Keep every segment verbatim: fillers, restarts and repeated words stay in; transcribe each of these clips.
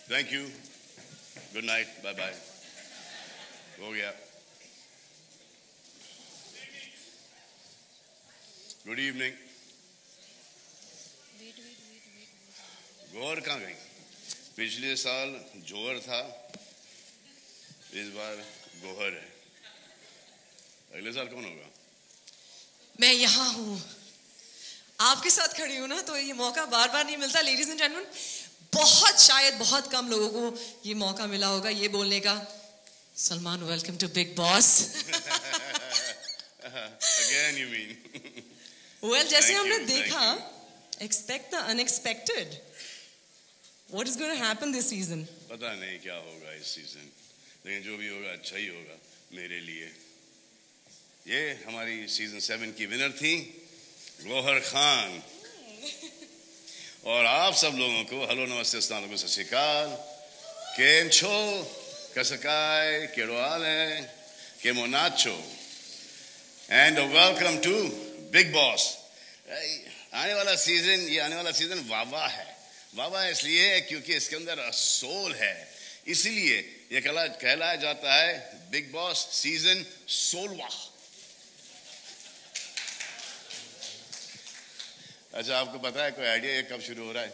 Thank you, good night, bye bye, हो गया। Good evening. Gauhar कहाँ गई? पिछले साल जोहर था, इस बार गौहर है। अगले साल कौन होगा? मैं यहाँ हूँ, आपके साथ खड़ी हूँ ना, तो ये मौका बार बार नहीं मिलता। लेडीज एंड जेंटलमैन, बहुत शायद बहुत कम लोगों को ये मौका मिला होगा ये बोलने का, Salman welcome to Bigg Boss. Again you mean? Well, जैसे Thank हमने you, देखा, thank expect the unexpected. What is going to happen this season? पता नहीं क्या होगा इस सीजन, लेकिन जो भी होगा अच्छा ही होगा मेरे लिए। ये हमारी सीजन सेवन की विनर थी गौहर खान, और आप सब लोगों को हेलो, नमस्ते, अस्सलाम वालेकुम, सत श्री अकाल, केम छो, कसकाय, केरोआले, केमो नाचो, and welcome to Bigg Boss. आने वाला सीजन, ये आने वाला सीजन वावा है। वावा इसलिए है क्योंकि इसके अंदर सोल है, इसीलिए ये कहला कहलाया जाता है बिग बॉस सीजन सोलवा। अच्छा, आपको पता है कोई आइडिया ये कब शुरू हो रहा है?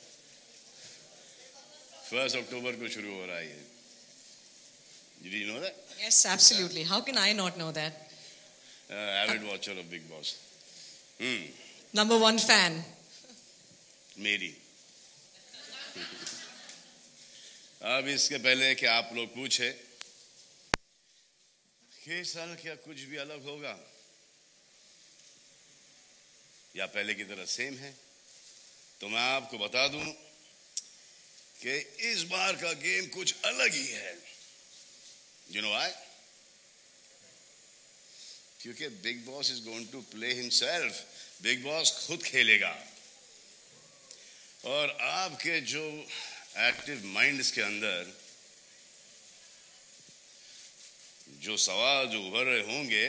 फर्स्ट अक्टूबर को शुरू हो रहा है ये। Did you know that? Yes, absolutely. How can I not know that? Uh, avid watcher of Big Boss. Hmm. Number one fan. मेरी। अब इसके पहले कि आप लोग पूछे कि इस साल क्या कुछ भी अलग होगा या पहले की तरह सेम है, तो मैं आपको बता दूं कि इस बार का गेम कुछ अलग ही है। You know why? क्योंकि Bigg Boss is going to play himself. Bigg Boss खुद खेलेगा, और आपके जो एक्टिव माइंड्स के अंदर जो सवाल जो उभर रहे होंगे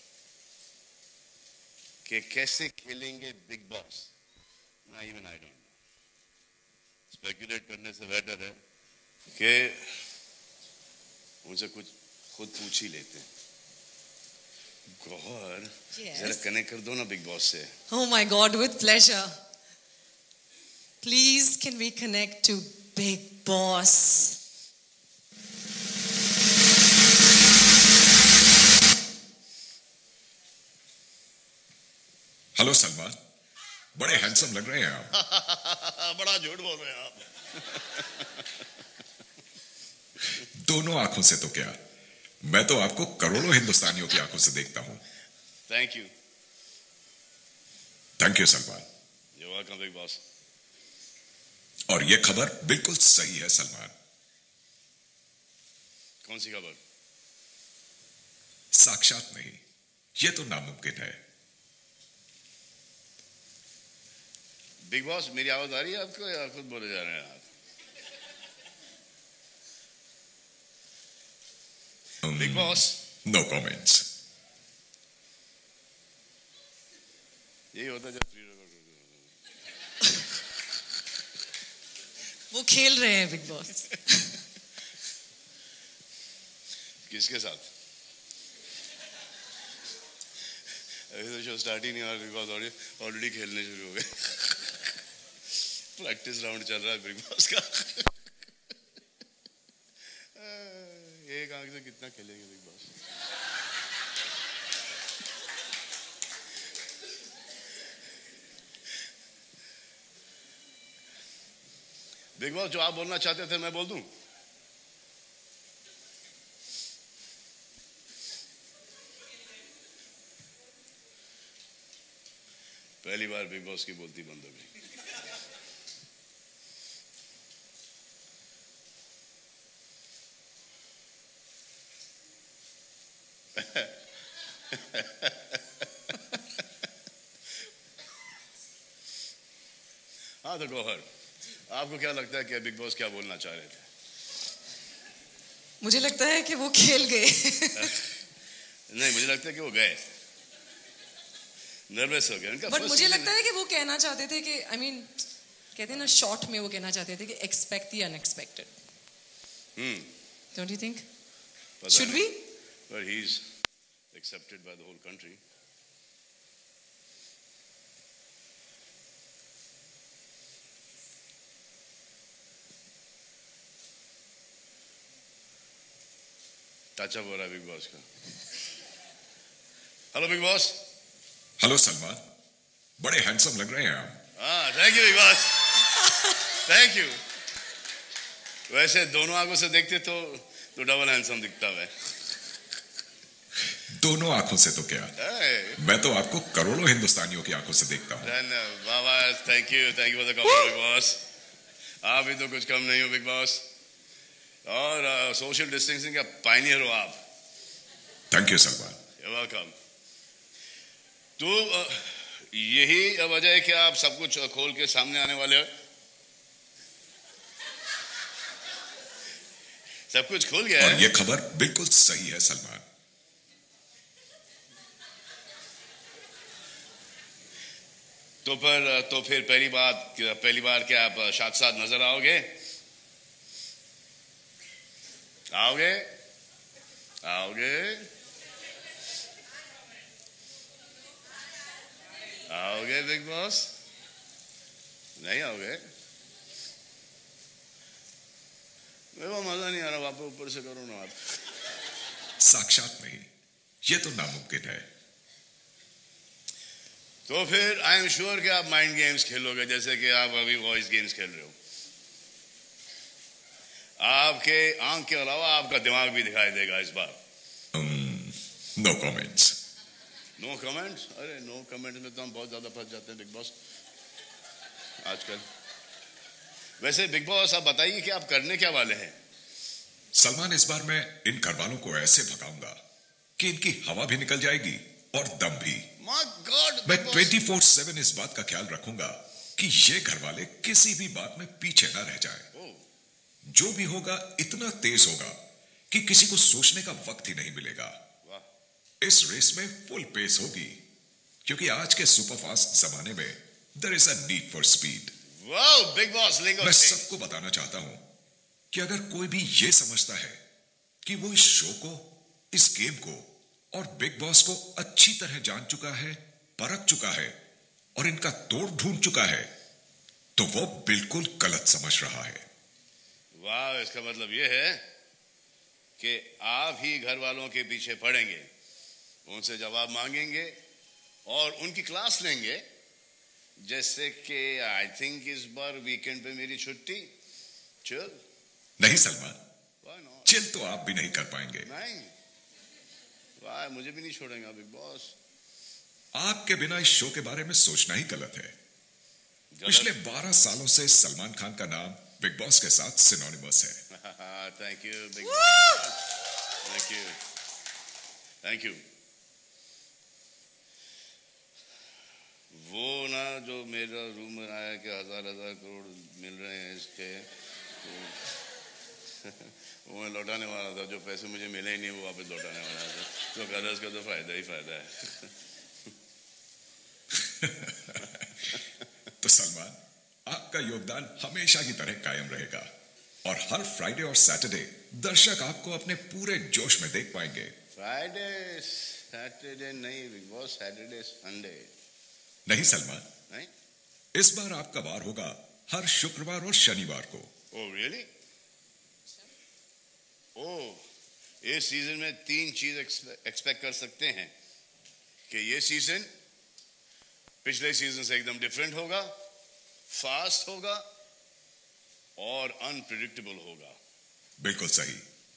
कि कैसे खेलेंगे बिग बॉस, ना even I don't know. Speculate करने से बेटर है कि उनसे कुछ खुद पूछ ही लेते हैं। गौहर, जरा कनेक्ट कर दो ना बिग बॉस से। Oh my God, with pleasure. Please, can we connect to Big Boss? Hello Salman, बड़े हैंडसम लग रहे हैं आप। बड़ा झूठ बोल रहे हैं आप। दोनों आंखों से तो क्या, मैं तो आपको करोड़ों हिंदुस्तानियों की आंखों से देखता हूं। Thank you. Thank you Salman. You welcome Bigg Boss. और ये खबर बिल्कुल सही है सलमान। कौन सी खबर? साक्षात नहीं, ये तो नामुमकिन है। बिग बॉस, मेरी आवाज आ रही है आपको या खुद बोले जा रहे हैं आप? Bigg Boss, no comments. यही होता है जब प्री रिकॉर्ड वो खेल रहे हैं बिग बॉस। किसके साथ? अभी तो शो स्टार्ट ही नहीं हुआ, बिग बॉस ऑलरेडी खेलने शुरू हो गए। प्रैक्टिस राउंड चल रहा है बिग बॉस का। एक आंख से कितना खेलेंगे बिग बॉस? बिग बॉस, जो आप बोलना चाहते थे मैं बोल दूं? पहली बार बिग बॉस की बोलती बंद हो गई। हाँ तो गौहर, आपको क्या लगता है कि बिग बॉस क्या बोलना चाह रहे थे? मुझे लगता है कि वो खेल गए। नहीं, मुझे लगता है कि वो गए, नर्वस हो गए उनका। बट मुझे लगता है कि वो कहना चाहते थे कि आई I मीन mean, कहते हैं ना शॉर्ट में वो कहना चाहते थे कि expect the unexpected. Don't you think? Should we? But he's accepted by the whole country. Touch up हो रहा है बिग बॉस का. Hello Bigg Boss. Hello Salman, बड़े हैंडसम लग रहे हैं आप. हाँ, thank you Bigg Boss, thank you. वैसे दोनों आंखों से देखते तो तो डबल हैंडसम दिखता है. दोनों आंखों से तो क्या, hey. मैं तो आपको करोड़ों हिंदुस्तानियों की आंखों से देखता हूँ. बाबा, thank you, thank you for the compliment Bigg Boss. आप भी तो कुछ कम नहीं हो बिग बॉस. और सोशल uh, डिस्टेंसिंग का पायनियर हो आप. Thank you Salman. You're welcome. तो uh, यही वजह है कि आप सब कुछ खोल के सामने आने वाले हो. सब कुछ खोल गया और है. ये खबर बिल्कुल सही है सलमान. तो पर तो फिर पहली बात पहली बार क्या आप साथ साथ नजर आओगे? आओगे आओगे आओगे बिग बॉस? नहीं आओगे? मेरे को मजा नहीं आ रहा. आप ऊपर से करो ना. आप साक्षात नहीं, ये तो नामुमकिन है. तो फिर आई एम श्योर कि आप माइंड गेम्स खेलोगे जैसे कि आप अभी वॉइस गेम्स खेल रहे हो. आपके आंख के अलावा आपका दिमाग भी दिखाई देगा इस बार. No comments. No comments? अरे नो कमेंट्स में तो हम बहुत ज्यादा फंस जाते हैं बिग बॉस आजकल. वैसे बिग बॉस आप बताइए कि आप करने क्या वाले हैं? सलमान, इस बार मैं इन घरवालों को ऐसे भगाऊंगा कि इनकी हवा भी निकल जाएगी और दम भी. My God, मैं ट्वेंटी फोर सेवन इस बात का ख्याल रखूंगा कि ये घरवाले किसी भी बात में पीछे ना रह जाएं. oh. जो भी होगा इतना तेज होगा कि किसी को सोचने का वक्त ही नहीं मिलेगा. वाह. इस रेस में फुल पेस होगी क्योंकि आज के सुपरफास्ट जमाने में there is a need for speed. Wow, Bigg Boss lingo. मैं सबको बताना चाहता हूं कि अगर कोई भी ये समझता है कि वो इस शो को, इस गेम को और बिग बॉस को अच्छी तरह जान चुका है, परख चुका है और इनका तोड़ ढूंढ चुका है, तो वो बिल्कुल गलत समझ रहा है. वाह, इसका मतलब ये है कि आप ही घर वालों के पीछे पड़ेंगे, उनसे जवाब मांगेंगे और उनकी क्लास लेंगे. जैसे कि आई थिंक इस बार वीकेंड पे मेरी छुट्टी. चिल? नहीं सलमान, Why not? चिल तो आप भी नहीं कर पाएंगे. नहीं. वाह, मुझे भी नहीं छोड़ेंगे बिग बॉस. आपके बिना इस शो के बारे में सोचना ही गलत है. गलत? पिछले बारह सालों से सलमान खान का नाम बिग बॉस के साथ सिनोनिमस है. Thank you Bigg Boss. Thank you, thank you. वो ना जो मेरा रूम बनाया कि हजार हजार करोड़ मिल रहे हैं इसके, तो वो मैं लौटाने वाला था. जो पैसे मुझे मिले ही नहीं वो वापस लौटाने वाला था. तो कर्ज का तो फायदा ही फायदा है. तो सलमान, आपका योगदान हमेशा की तरह कायम रहेगा और हर फ्राइडे और सैटरडे दर्शक आपको अपने पूरे जोश में देख पाएंगे. फ्राइडे सैटरडे नहीं बिग बॉस, सैटरडे संडे. नहीं सलमान, नहीं? इस बार आपका वार होगा हर शुक्रवार और शनिवार को. Oh really? ओह, इस सीजन में तीन चीज एक्सपेक्ट कर सकते हैं कि ये सीजन पिछले सीजन से एकदम डिफरेंट होगा, फास्ट होगा और अनप्रिडिक्टेबल होगा. बिल्कुल सही.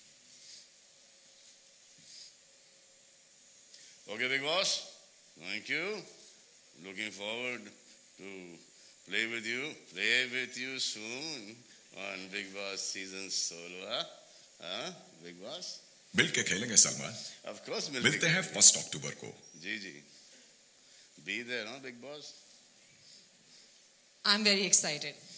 Okay Bigg Boss, thank you. Looking forward to play with you play with you soon on Bigg Boss season सोलह. हाँ बिग बॉस, मिल के खेलेंगे सलमान. ऑफ कोर्स मिलते हैं फर्स्ट अक्टूबर को. जी जी. बी देयर ना Bigg Boss. I am very excited.